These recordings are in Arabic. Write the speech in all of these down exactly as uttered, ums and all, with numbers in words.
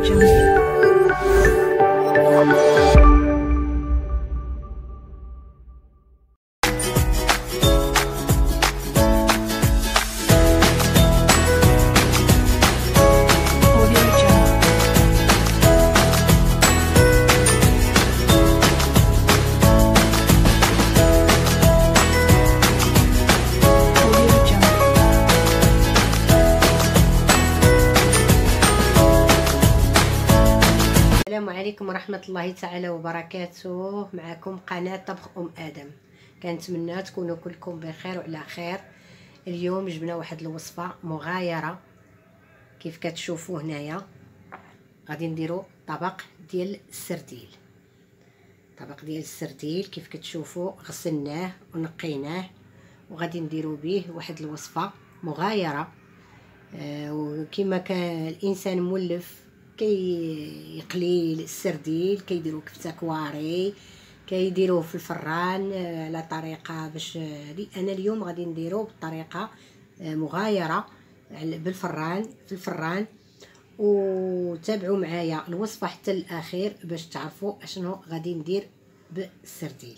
السلام عليكم ورحمة الله تعالى وبركاته. معكم قناة طبخ أم آدم. كنتمنى تكونوا كلكم بخير وعلى خير. اليوم جبنا واحد الوصفة مغايرة كيف كتشوفوا هنايا. غادي نديرو طبق ديال السرديل. طبق ديال السرديل كيف كتشوفوا غسلناه ونقيناه وغادي نديرو به واحد الوصفة مغايرة. آه وكما كان الانسان مولف كي يقلي السرديل كيديروا كفته كواري كيديروه في الفران على طريقه باش هذه. انا اليوم غادي نديروه بطريقه مغايره بالفران في الفران، وتابعوا معايا الوصفه حتى الاخير باش تعرفوا اشنو غادي ندير بالسرديل.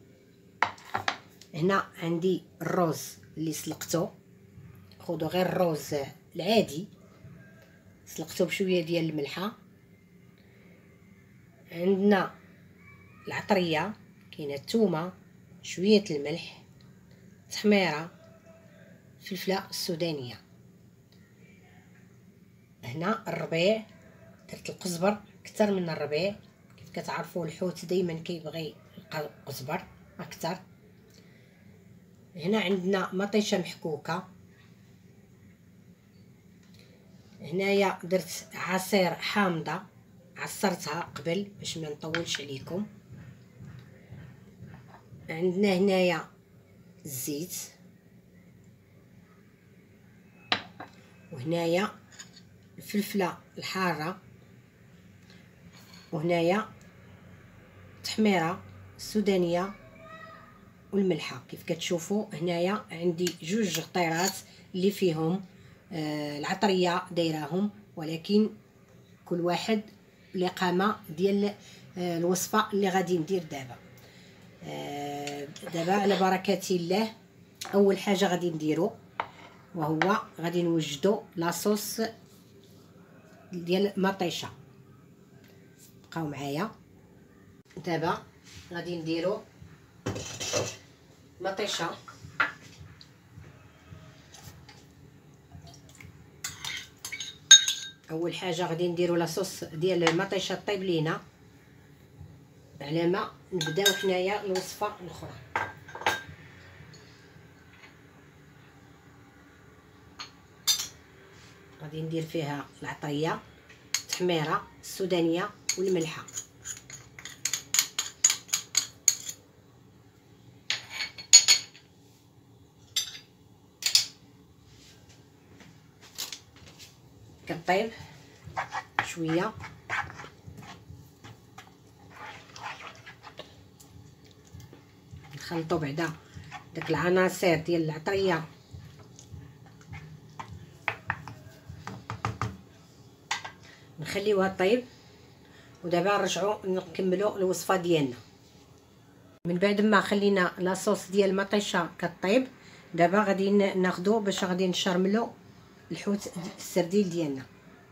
هنا عندي الروز اللي سلقته، خذوا غير الروز العادي سلقته بشويه ديال الملحه. عندنا العطريه، كاينه الثومه، شويه الملح، تحميره، فلفله السودانيه. هنا الربيع، درت القزبر اكثر من الربيع. كيف كتعرفوا الحوت دائما كيبغي القزبر اكثر. هنا عندنا مطيشه محكوكه. هنايا درت عصير حامضه عصرتها قبل باش ما نطولش عليكم. عندنا هنايا الزيت، وهنايا الفلفله الحاره، وهنايا التحميره السودانيه والملحه. كيف كتشوفوا هنايا عندي جوج غطيرات اللي فيهم آه العطريه دايراهم، ولكن كل واحد لقامه ديال آه الوصفه اللي غادي ندير دابا. آه دابا على بركه الله اول حاجه غادي نديرو وهو غادي نوجدو لاصوص ديال مطيشه. بقاو معايا. دابا غادي نديرو مطيشه. اول حاجه غادي نديرو لاصوص ديال المطيشه طيب لينا على ما نبداو حنايا الوصفه الاخرى. غادي ندير فيها العطريه، التحميره السودانيه والملحه. كطيب شويه نخلطو بعدا داك العناصر ديال العطريه نخليوها طيب. ودابا نرجعوا نكملوا الوصفه ديالنا. من بعد ما خلينا لاصوص ديال المطيشه كطيب، دابا غادي ناخذو باش غادي نشرملو الحوت السرديل ديالنا.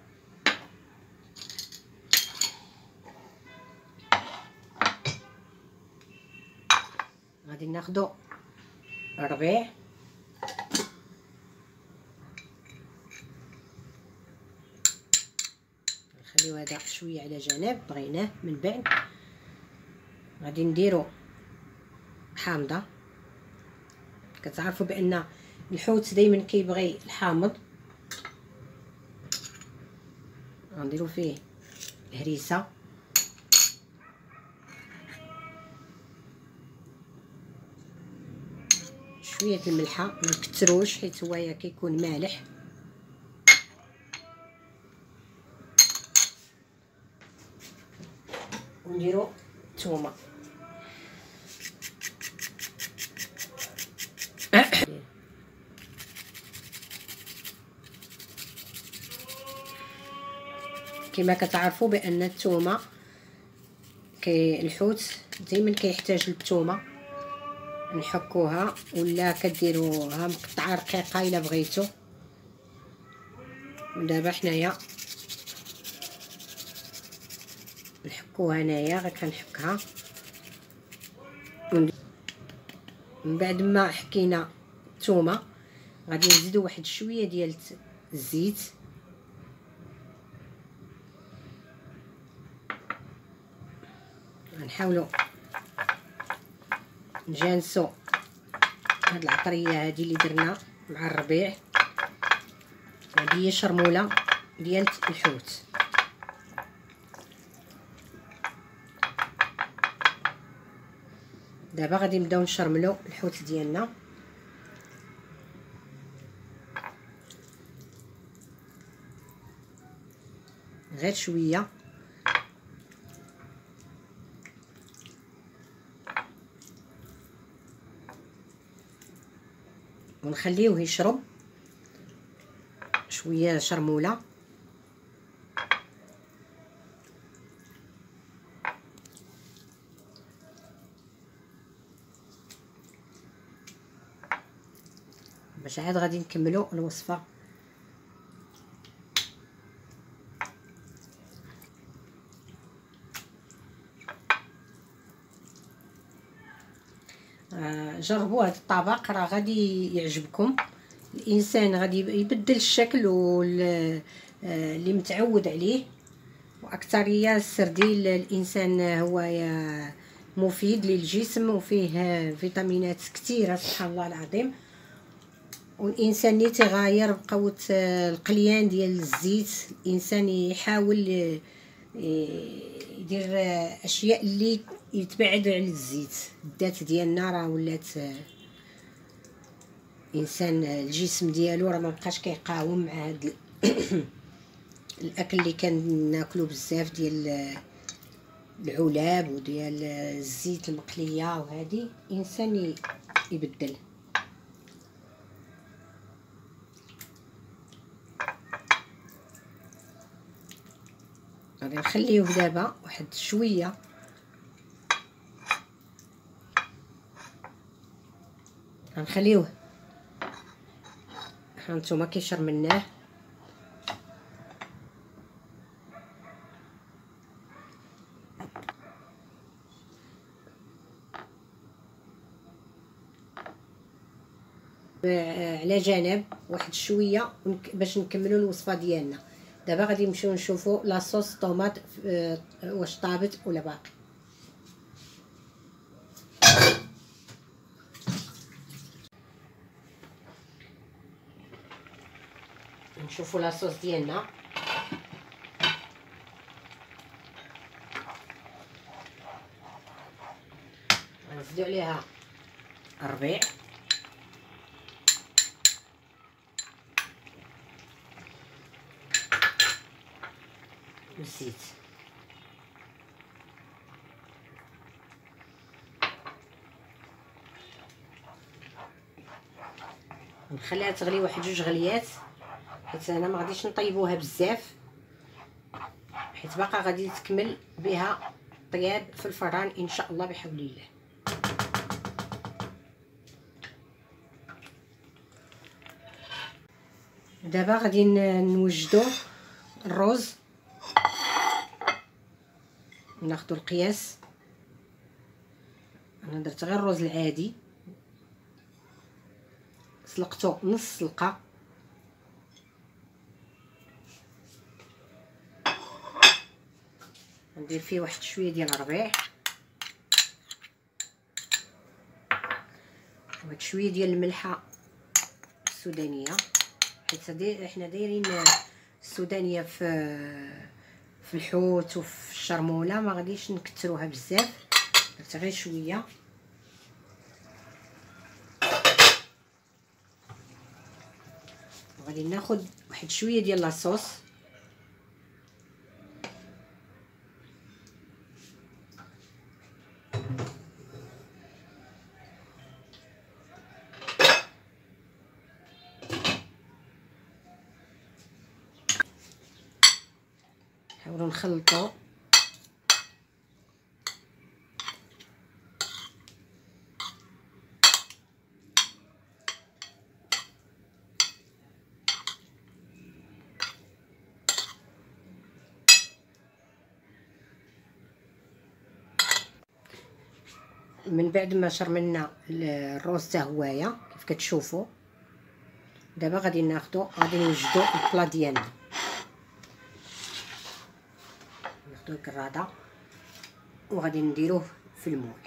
غادي ناخذو الربيع، نخليو هذا شويه على جنب بغيناه. من بعد غادي نديرو حامضه. كتعرفوا بان الحوت دائما كيبغي الحامض. غنديرو فيه الهريسه، شويه الملحه ما نكثروش حيت هو كيكون مالح. ونديرو الثومه. كما كتعرفوا بان الثومه كي الحوت دائما كيحتاج للثومه، نحكوها ولا كديروها مقطعه رقيقه الا بغيتو. ودابا حنايا نحكوها، هنايا غير كنحكها. من بعد ما حكينا الثومه غادي نزيدو واحد شويه ديال الزيت، غنحاولوا نجانسو هاد العطريه هادي اللي درنا مع الربيع. هادي هي شرموله ديال الحوت. دابا غادي نبداو نشرملو الحوت ديالنا. غير شويه ونخليوه يشرب شويه شرموله. باش عاد غادي نكملو الوصفه. آه جربوا هذا الطبق راه غادي يعجبكم. الانسان غادي يبدل الشكل واللي متعود عليه، واكثريه السرديل الانسان هو مفيد للجسم وفيه فيتامينات كثيره سبحان الله العظيم. والانسان اللي تغير بقوه القليان ديال الزيت، الانسان يحاول يدير اشياء اللي يتبعد على الزيت. الذات ديالنا راه ولات انسان الجسم ديالو راه ما بقاش كيقاوم مع هاد الاكل اللي كناكلو بزاف ديال العلاب وديال الزيت المقليه، وهذه انسان يبدل. غادي نخليوه دابا واحد شويه غنخليوه هانتوما كيشرملناه. على جنب واحد شويه باش نكملوا الوصفه ديالنا. دابا غادي نمشيو نشوفوا لاصوص طوماط واش طابت ولا باقي. نشوفوا لاصوص ديالنا. غنزيدوا عليها الربيع والزيت. نخليها تغلي واحد جوج غليات، حيت انا ما غاديش نطيبوها بزاف، حيت باقا غادي تكمل بها طياب في الفران ان شاء الله بحول الله. دابا غادي نوجدو الرز. ناخدو القياس، انا درت غير الرز العادي، سلقتو نص سلقه. ندير فيه واحد شويه ديال الربيع، واحد شويه ديال الملحه السودانيه، حيت حنا دايرين السودانيه في في الحوت وفي الشرموله، ما غاديش نكثروها بزاف، درت غير شويه. وغادي ناخذ واحد شويه ديال لاصوص، نحاولوا نخلطوا. من بعد ما شرملنا الروز تا هوايه كيف كتشوفوا، دابا غادي ناخذوا غادي نوجدوا البلا ديالنا. ناخذوا الكراده وغادي نديروه في المول.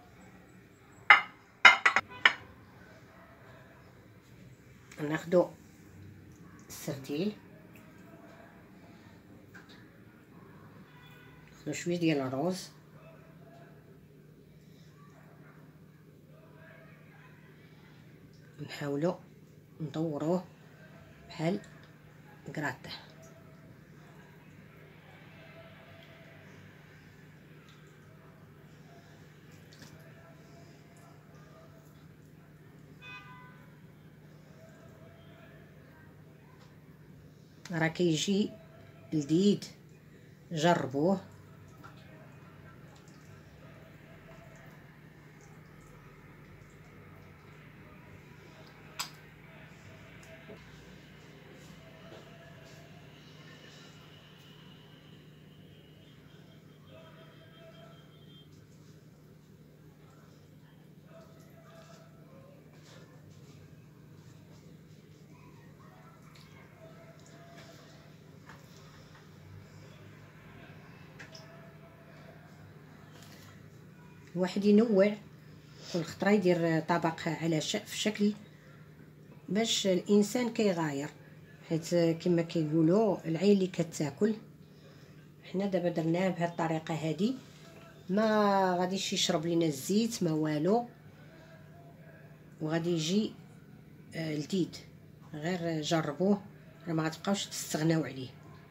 ناخذوا السرديل، ناخذوا شويه ديال الروز، نحاولوا ندوروه بحال كراطه. راه كيجي لذيذ، جربوه. الواحد ينوع كل خطره، يدير طبق على ش... في شكل باش الانسان كيغاير، حيت كما كيقولوا العين اللي كتاكل. حنا دابا درناه بهذه الطريقه هذه، ما غاديش يشرب لينا الزيت ما والو، وغادي يجي آه لذيذ. غير جربوه راه ما غتبقاوش تستغناو عليه.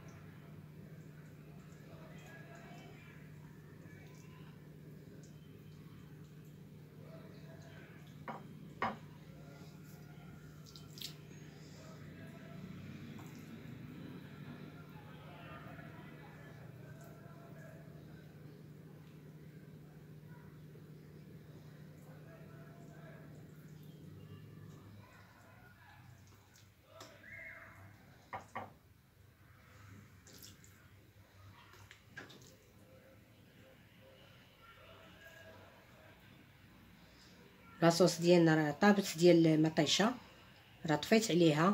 لاصوص ديالنا راه طابت ديال المطيشه، راه طفيت عليها.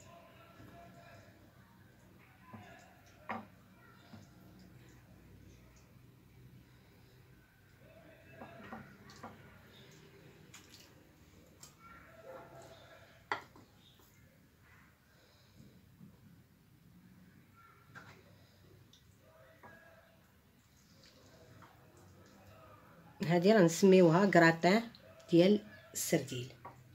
هذه راه نسميوها كراطان ديال السرديل.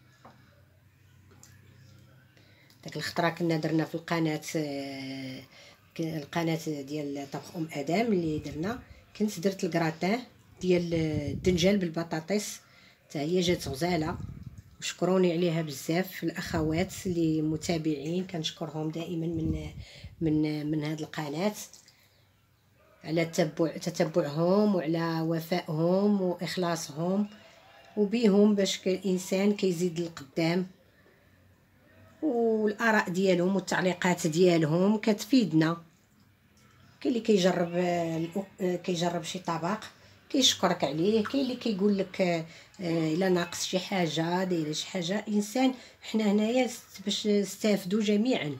داك الخطره كنا درنا في القناه، القناه ديال طبخ ام ادم اللي درنا، كنت درت الكراطان ديال الدنجال بالبطاطس، حتى هي جات غزاله وشكروني عليها بزاف الاخوات اللي متابعين، كنشكرهم دائما من من من هذه القناه على تتبع تتبعهم وعلى وفائهم واخلاصهم، وبيهم باش الانسان كيزيد للقدام، والاراء ديالهم والتعليقات ديالهم كتفيدنا. كاين اللي كيجرب كيجرب شي طبق كيشكرك عليه، كاين اللي كيقول لك الا ناقص شي حاجه دايره شي حاجه. انسان حنا هنايا باش نستافدوا جميعا،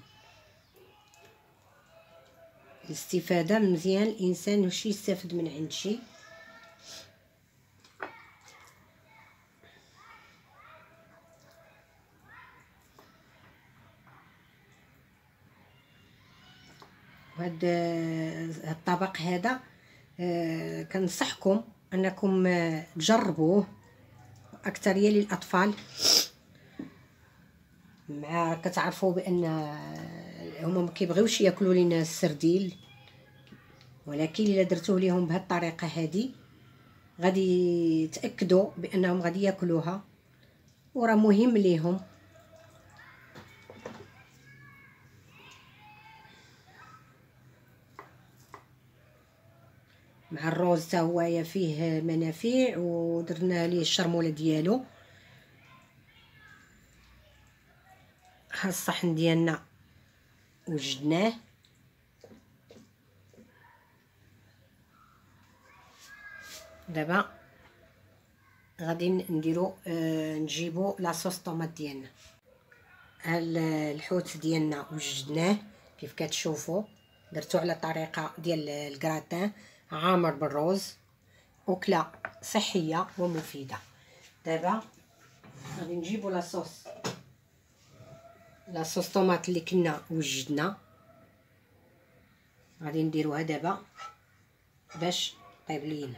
الاستفاده مزيان الانسان ماشي يستافد من عند شي. وهاد الطبق هذا آه كنصحكم انكم آه تجربوه، اكثريه للاطفال. مع كتعرفوا بان هما ما كيبغيوش ياكلوا لينا السرديل، ولكن الا درتوه ليهم بهذه الطريقه هذه غادي تاكدوا بانهم غادي ياكلوها، وراه مهم ليهم. مع الروز حتى هو فيه منافع، ودرنا ليه الشرموله ديالو. ها الصحن ديالنا وجدناه. دابا غادي نديرو آه نجيبو لاصوص طوماط ديالنا. ها الحوت ديالنا وجدناه كيف كتشوفوا، درتو على طريقه ديال الكراتان عامر بالروز، اكله صحيه ومفيده. دابا غادي نجيبو لاصوص لاصوص طوماط اللي كنا وجدنا، غادي نديروها دابا باش طيب لينا.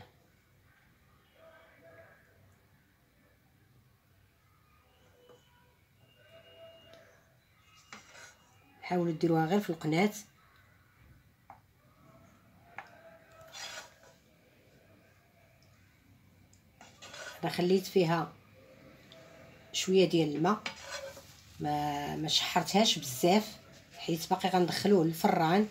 حاولوا ديروها غير في القناه. انا خليت فيها شويه ديال الماء، ما ما شحرتهاش بزاف حيت باقي غندخلوه للفران.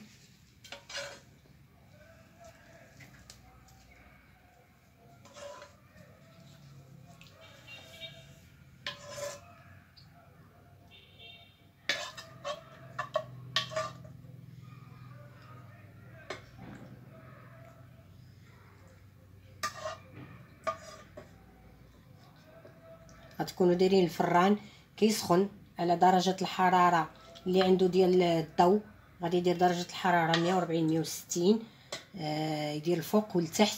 غتكونوا دايرين الفران كيسخن على درجه الحراره اللي عنده ديال الضوء. غادي يدير درجه الحراره مية وربعين مية وستين، آه يدير الفوق والتحت.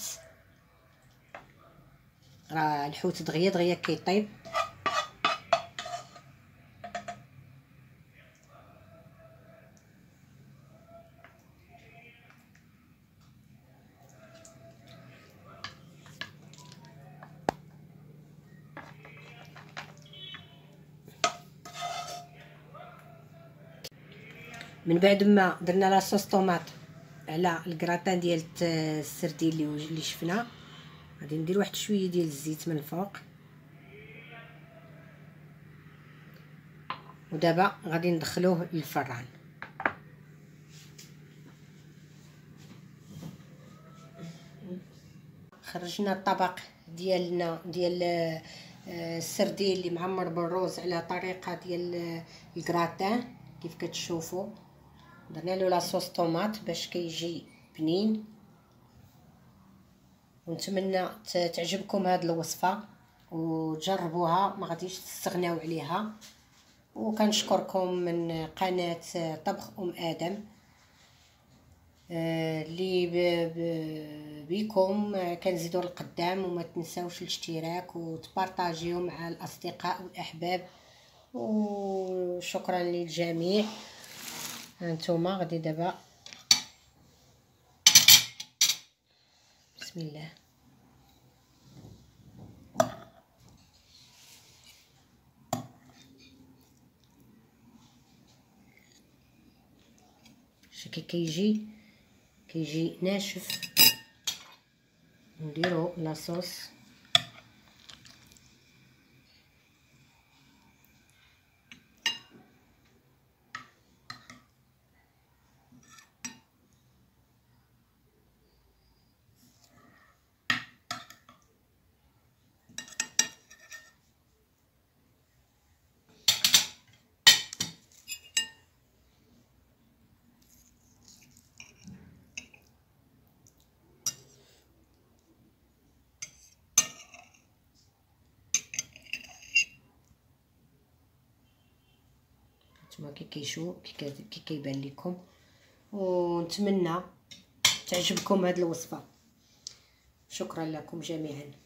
راه الحوت دغيا دغيا كيطيب. من بعد ما درنا لاصوص طوماط على الكراتان ديال السردين اللي اللي شفنا، غادي ندير واحد شويه ديال الزيت من الفوق. ودابا غادي ندخلوه للفران. خرجنا الطبق ديالنا ديال السردين اللي معمر بالروز على طريقه ديال الكراتان كيف كتشوفوا. درنا له لاصوص طوماط باش كيجي بنين. ونتمنى تعجبكم هذه الوصفه وتجربوها، ما غاديش تستغناو عليها. وكنشكركم من قناه طبخ ام ادم اللي بكم كنزيدوا القدام. وما تنساوش الاشتراك وتبارطاجيو مع الاصدقاء والاحباب. وشكرا للجميع. هانتوما غادي دابا بسم الله. شكي كيجي كيجي ناشف. نديرو لاصوص. نتوما كي كيشوف كي كيبان لكم. ونتمنى تعجبكم هذه الوصفه. شكرا لكم جميعا.